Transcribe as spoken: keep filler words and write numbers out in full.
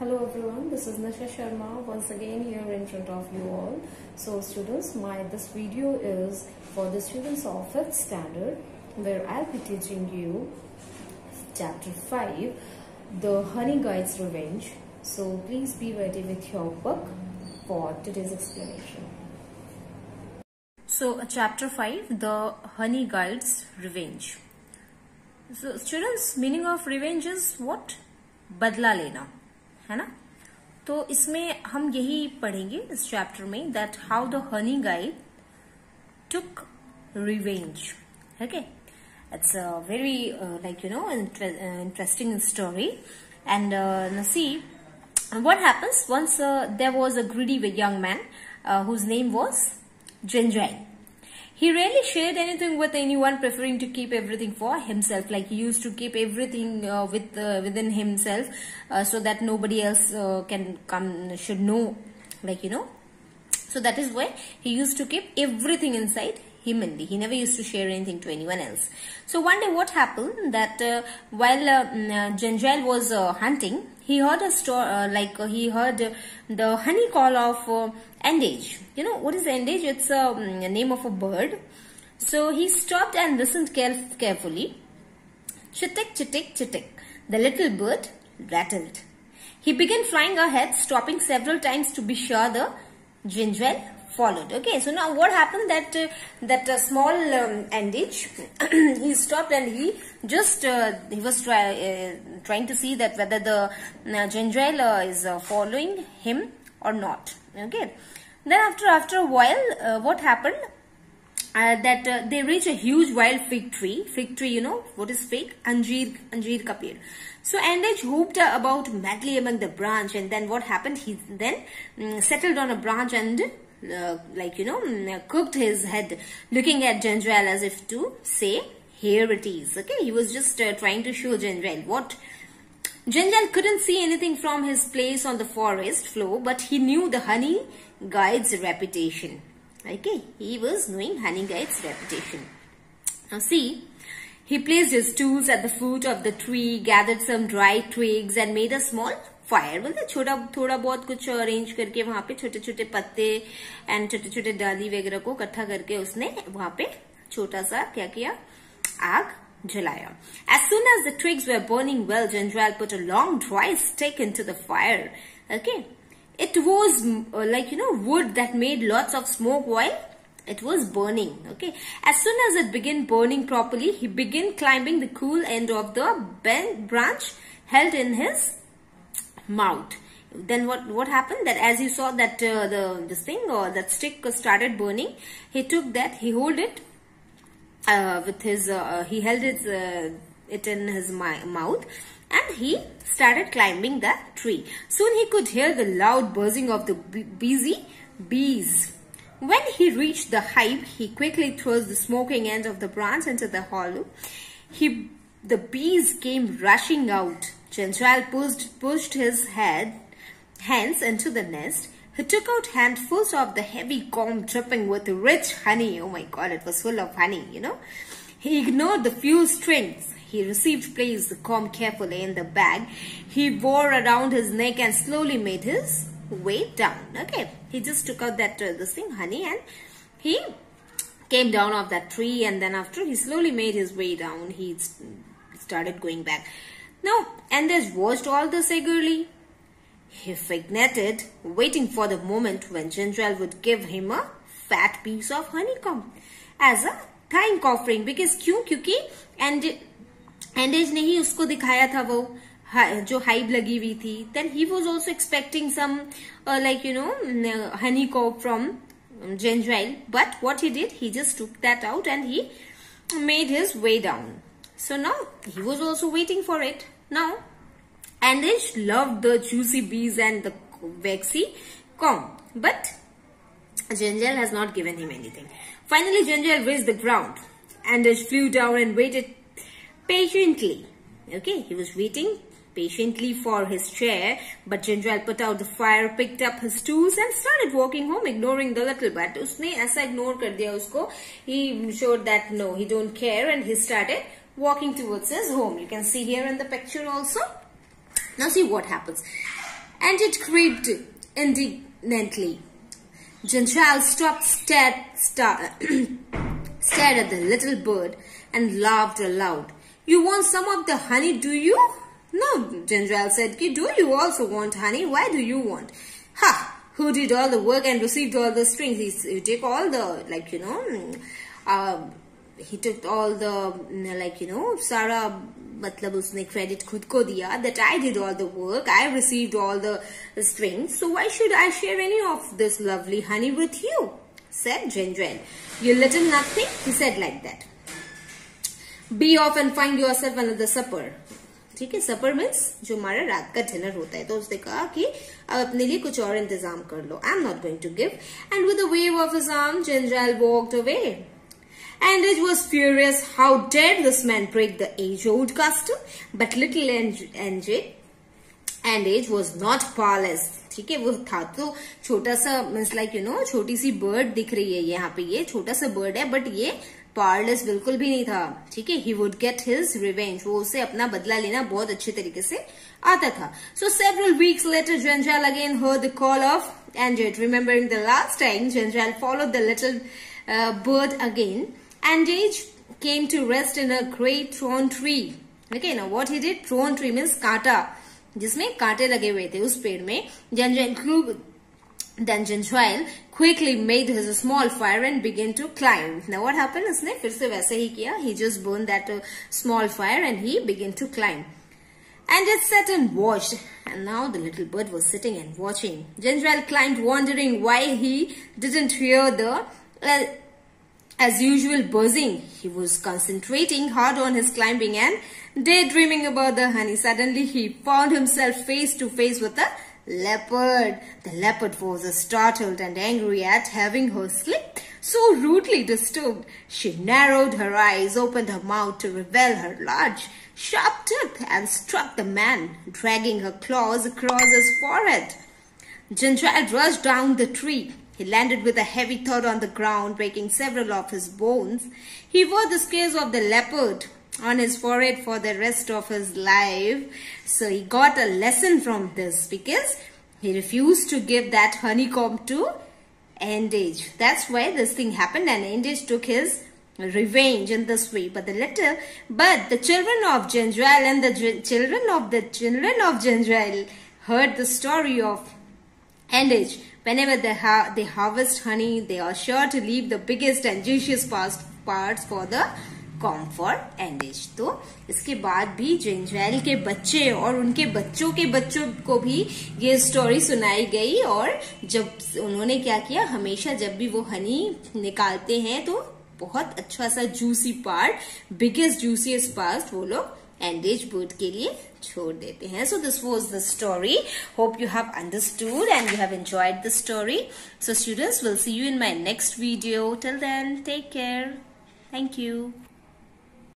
Hello everyone, this is Nisha Sharma once again here in front of you all. So students, my this video is for the students of fifth standard where I'll be teaching you chapter five, The Honey Guide's Revenge. So please be ready with your book for today's explanation. So uh, chapter five, The Honey Guide's Revenge. So students, meaning of revenge is what? बदला लेना, है ना? तो इसमें हम यही पढ़ेंगे इस चैप्टर में that how the honey guide took revenge. Okay, it's a very uh, like you know inter uh, interesting story. And uh, now see what happens once uh, there was a greedy young man uh, whose name was Ginjal. He rarely shared anything with anyone, preferring to keep everything for himself. Like he used to keep everything uh, with uh, within himself, uh, so that nobody else uh, can come should know. Like you know, so that is why he used to keep everything inside him only. He never used to share anything to anyone else. So one day, what happened that uh, while uh, Ginjal was uh, hunting, he heard a story. Uh, like uh, he heard uh, the honey call of uh, Endage. You know what is Endage? It's a um, name of a bird. So he stopped and listened care carefully. Chitik, chitik, chitik. The little bird rattled. He began flying ahead, stopping several times to be sure the Ginjal followed. Okay, so now what happened that uh, that uh, small um, Endage, he stopped and he just uh, he was try, uh, trying to see that whether the uh, Ginjal uh, is uh, following him or not. Okay, then after after a while, uh, what happened? Uh, that uh, they reach a huge wild fig tree. Fig tree, you know what is fig? Anjeer, Anjeer ka ped. So Endage hooped uh, about madly among the branch, and then what happened? He then um, settled on a branch and uh, like you know um, cooked his head, looking at Ginjal as if to say, "Here it is." Okay, he was just uh, trying to show Ginjal what. Ginjal couldn't see anything from his place on the forest floor, but he knew the honey guide's reputation. Okay, he was knowing honey guide's reputation. Now see, he placed his tools at the foot of the tree, gathered some dry twigs and made a small fire. मतलब छोटा थोड़ा बहुत कुछ arrange करके वहाँ पे छोटे छोटे पत्ते and छोटे छोटे डाली वगैरह को इकट्ठा करके उसने वहाँ पे छोटा सा क्या किया आग जलाया. As soon as the twigs were burning well, Ginjal put a long dry stick into the fire. Okay, it was uh, like you know wood that made lots of smoke while it was burning. Okay, as soon as it began burning properly, he began climbing the cool end of the bent branch held in his mouth. Then what what happened that as he saw that uh, the this thing or that stick started burning, he took that, he held it uh, with his uh, he held it uh, it in his mouth and he started climbing the tree. Soon he could hear the loud buzzing of the busy bees. When he reached the hive, he quickly thrust the smoking end of the branch into the hollow. He the bees came rushing out. Ginjal pushed pushed his head hands into the nest. He took out handfuls of the heavy comb dripping with rich honey. Oh my God, it was full of honey, you know. He ignored the few strings. He received placed the comb carefully in the bag. He wore around his neck and slowly made his way down. Okay, he just took out that uh, this thing, honey, and he came down off that tree. And then after he slowly made his way down, he started going back. Now, Endage watched all this eagerly. He figneted, waiting for the moment when Ginjal would give him a fat piece of honeycomb as a thank offering. Because क्यों? क्योंकि Endage ने ही उसको दिखाया था वो जो hive लगी हुई थी. Then he was also expecting some uh, like you know honeycomb from Ginjal. But what he did, he just took that out and he made his way down. So now he was also waiting for it. Now Endage loved the juicy bees and the waxy comb, but Ginjal has not given him anything. Finally, Ginjal reached the ground. Endage flew down and waited patiently. Okay, he was waiting patiently for his chair, but Ginjal put out the fire, picked up his tools and started walking home, ignoring the little bird. उसने ऐसा ignore कर दिया उसको. He showed that no, he don't care, and he started walking towards his home. You can see here in the picture also. Now see what happens. and it creaked indignantly. Janjal stopped, stared, stared, stared at the little bird and laughed aloud. You want some of the honey, do you? No, Janjal said. Do you also want honey? Why do you want? Ha! Who did all the work and received all the strings? He, he took all the, like, you know, uh, he took all the, like, you know, Sara, matlab usne credit khud ko diya, that I did all the work, I received all the strings, so why should I share any of this lovely honey with you? Said Janjal. You little nothing, he said like that. Be off and find yourself another supper. ठीक है, सपर means जो हमारा रात का dinner होता है. तो उसने कहा कि अब अपने लिए कुछ और इंतजाम कर लो. I am not going to give. And with a wave of his arm Janjal walked away. Andage was furious. How dare this man break the age-old custom? But little Andage, Andage was not powerless. ठीक है, वो था तो छोटा सा, means like you know, छोटी सी bird दिख रही है यहाँ पे, ये छोटा सा बर्ड है, बट ये पावरलेस बिल्कुल भी नहीं था. ठीक है, he would get his revenge. वो उसे अपना बदला लेना बहुत अच्छे तरीके से आता था. So several weeks later, Janjal again heard the call of Andage. Remembering the last time, Janjal followed the little uh, bird again. Andage came to rest in a great thorn tree. Okay, now what he did? Thorn tree means कांटा, जिसमें कांटे लगे हुए थे उस पेड़ में. Janjal Then Janjal quickly made his small fire and began to climb. Now what happened? उसने फिर से वैसे ही किया. He just burned that uh, small fire and he began to climb. And it sat and watched. And now the little bird was sitting and watching. Janjal climbed, wondering why he didn't hear the, uh, as usual, buzzing. He was concentrating hard on his climbing and daydreaming about the honey. Suddenly he found himself face to face with a leopard. The leopard was startled and angry at having her slip so rudely disturbed. She narrowed her eyes, opened her mouth to reveal her large, sharp teeth, and struck the man, dragging her claws across his forehead. Janjal rushed down the tree. He landed with a heavy thud on the ground, breaking several of his bones. He wore the scales of the leopard on his forehead for the rest of his life. So he got a lesson from this, because he refused to give that honeycomb to Andage. That's why this thing happened, and Andage took his revenge in this way. But the little, but the children of Janjal and the children of the children of Janjal heard the story of Andage. Whenever they, ha they harvest honey, they are sure to leave the biggest and juiciest parts for the कॉम for Andes. तो इसके बाद भी Janjal के बच्चे और उनके बच्चों के बच्चों को भी ये स्टोरी सुनाई गई. और जब उन्होंने क्या किया, हमेशा जब भी वो हनी निकालते हैं तो बहुत अच्छा सा juicy part, biggest juiciest part वो लोग एंडेज बर्ड के लिए छोड़ देते हैं. So this was the story. Hope you have understood and you have enjoyed the story. So students, will see you in my next video. Till then, take care. Thank you.